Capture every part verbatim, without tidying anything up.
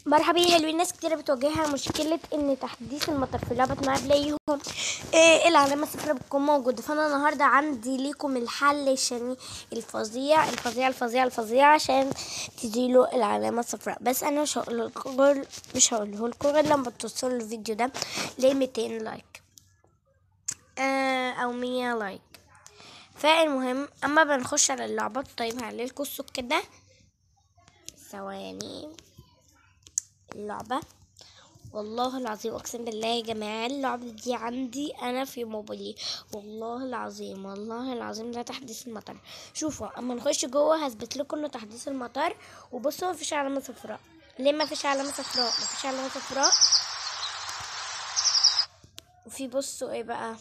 مرحبا يا حلوين. ناس كتير بتواجهها مشكلة ان تحديث المطر في لعبة مع بلاي هوم إيه العلامة الصفراء بتكون موجودة. فانا النهاردة عندي ليكم الحل الشني الفظيع الفظيع الفظيع الفظيع عشان تزيلوا العلامة الصفراء. بس انا مش هقوله لكم مش هقوله لكم غير لما توصلوا الفيديو ده ل ميتين لايك آه او مية لايك. فالمهم اما بنخش على اللعبة، طيب هعللكوا الصوت كده ثواني. اللعبة والله العظيم اقسم بالله يا جماعه اللعبه دي عندي انا في موبايلي، والله العظيم والله العظيم ده تحديث المطر. شوفوا اما نخش جوه هثبت لكم انه تحديث المطر. وبصوا مفيش علامه صفراء. ليه مفيش علامه صفراء؟ مفيش علامه صفراء. وفي بصوا ايه بقى،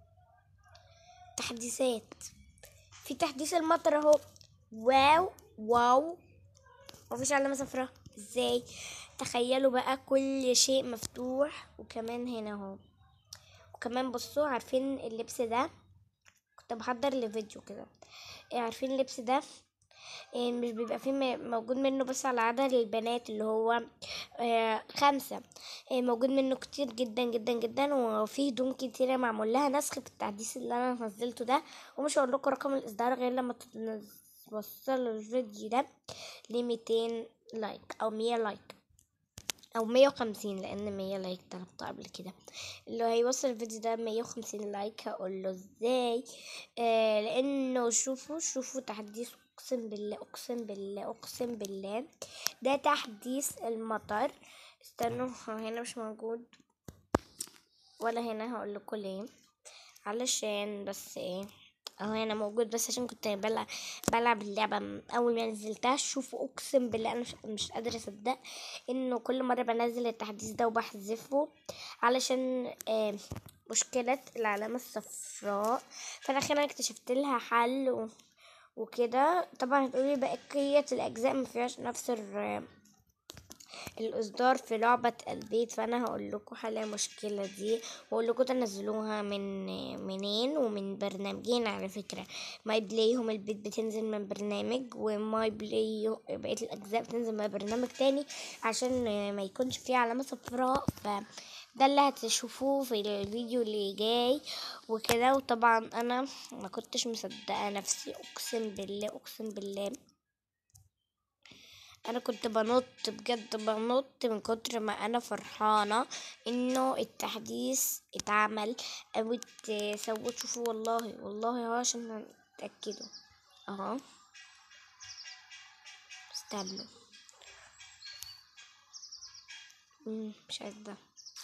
تحديثات. في تحديث المطر اهو. واو واو مفيش علامه صفراء. ازاي؟ تخيلوا بقى كل شيء مفتوح. وكمان هنا اهو. وكمان بصوا، عارفين اللبس ده؟ كنت بحضر لفيديو كده. إيه، عارفين اللبس ده؟ إيه، مش بيبقى فيه م- موجود منه بس على عدد البنات اللي هو آه خمسة. إيه، موجود منه كتير جدا جدا جدا، وفيه هدوم كتيرة معمول لها نسخ في التحديث اللي انا نزلته ده. ومش هقول لكم رقم الاصدار غير لما توصلوا الفيديو ده ل ميتين لايك او مية لايك او مية وخمسين، لان مية لايك طلبته قبل كده. اللي هيوصل الفيديو ده مية وخمسين لايك هقول له ازاي. آه لانه شوفوا شوفوا تحديث، اقسم بالله اقسم بالله اقسم بالله ده تحديث المطر. استنوا، هنا مش موجود ولا هنا، هقول لكم ليه. علشان بس ايه، اهو هنا موجود بس عشان كنت بلعب بلعب اللعبة من اول ما نزلتها. شوفوا اقسم بالله انا مش, مش قادرة اصدق انه كل مرة بنزل التحديث ده وبحذفه علشان آه مشكلة العلامة الصفراء. فانا اخيرا اكتشفت لها حل و... وكده. طبعا هتقولي بقية الاجزاء مفيهاش نفس الر... الاصدار في لعبة البيت. فانا هقول لكم حل المشكلة دي، واقول لكم تنزلوها من منين ومن برنامجين على فكرة. ماي بلاي هوم البيت بتنزل من برنامج، وماي بلاي بقية الاجزاء بتنزل من برنامج تاني عشان ما يكونش فيه علامة صفراء. ف ده اللي هتشوفوه في الفيديو اللي جاي وكده. وطبعا انا ما كنتش مصدقة نفسي، اقسم بالله اقسم بالله انا كنت بنط بجد، بنط من كتر ما انا فرحانة انه التحديث اتعمل او اتسوى. شوفوا والله والله اهو عشان تتأكدوا اهو. استنوا، مم، مش عايز ده.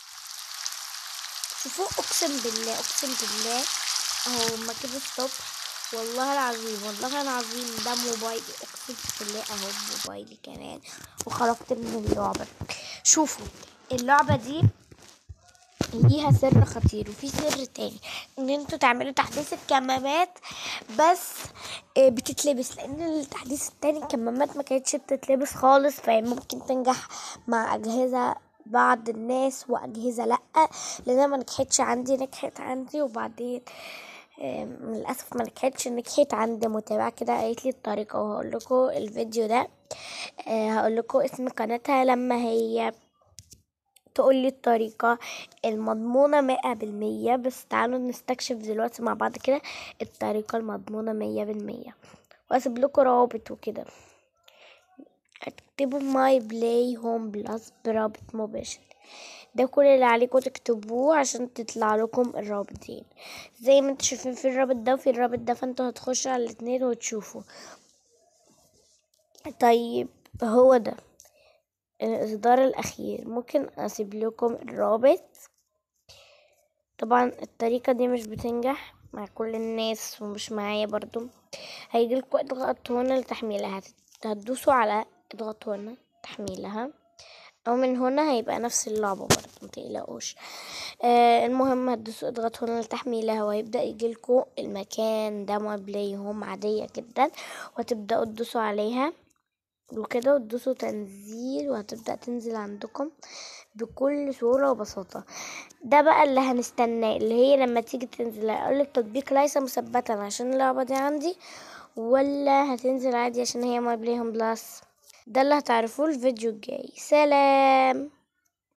شوفوا اقسم بالله اقسم بالله اهو هما كده الصبح. والله العظيم والله العظيم ده موبايلي، اقسم بالله اهو موبايلي كمان. وخرجت من اللعبة. شوفوا اللعبة دي ليها سر خطير، وفي سر تاني ان انتوا تعملوا تحديث الكمامات بس آه، بتتلبس. لان التحديث التاني الكمامات ما كانتش بتتلبس خالص، فممكن تنجح مع اجهزة بعض الناس واجهزة لا. لانها ما نجحتش عندي، نجحت عندي وبعدين آه، للاسف ما نجحتش. نجحت عند متابعة كده قالت لي الطريقة، وهقول لكم الفيديو ده. آه، هقول لكم اسم قناتها لما هي تقولي الطريقة المضمونة مئة بالمية. بس تعالوا نستكشف دلوقتي مع بعض كده الطريقة المضمونة مية بالمية. واسيب لكم روابط وكده. هتكتبوا ماي بلاي هوم بلس برابط مباشر. ده كل اللي عليكم تكتبوه عشان تطلع لكم الرابطين زي ما انتوا شايفين، في الرابط ده وفي الرابط ده. فانتوا هتخشوا على الاتنين وتشوفوا. طيب هو ده الإصدار الأخير، ممكن أسيب لكم الرابط. طبعا الطريقة دي مش بتنجح مع كل الناس ومش معايا برضو. هيجيلكوا اضغطوا هنا لتحميلها، هتدوسوا على اضغطوا هنا تحميلها، او من هنا هيبقى نفس اللعبة برضو متقلقوش. آه المهم هتدوسوا اضغطوا هنا لتحميلها، وهيبدأ يجيلكوا المكان ده ما بلاي هوم عادية جدا. وهتبدأوا تدوسوا عليها وكده وتدوسوا تنزيل، وهتبدأ تنزل عندكم بكل سهولة وبساطة. ده بقى اللي هنستناه، اللي هي لما تيجي تنزل اقولك تطبيق ليس مثبتا عشان اللعبة دي عندي، ولا هتنزل عادي عشان هي ماي بلاي هوم بلس. ده اللي هتعرفوه الفيديو الجاي. سلام.